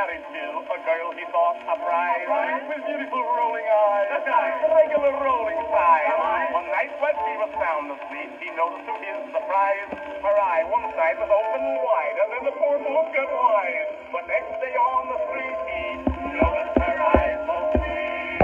married to a girl he thought a prize. With beautiful rolling eyes, regular rolling thighs. One night when she was sound asleep, he noticed to his surprise, her eye one side was open wide, and then the poor moon got wise. But next day on the street, he noticed her eyes so sweet.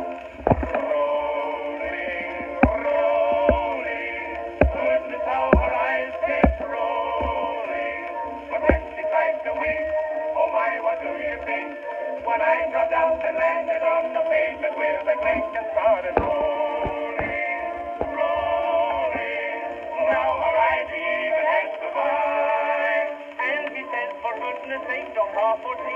Rolling, rolling, goodness how her eyes kept rolling. But when she tried to wink, oh my, what do you think? When I dropped out and landed on the pavement with a clink and started rolling, rolling. Now her eyes even had to buy. And he said, for goodness sake, don't talk or